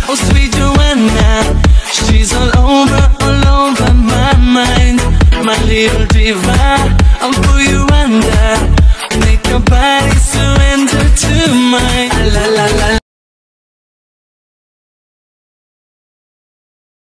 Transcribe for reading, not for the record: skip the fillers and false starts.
Oh sweet Joanna, she's all over my mind. My little diva, I'm for you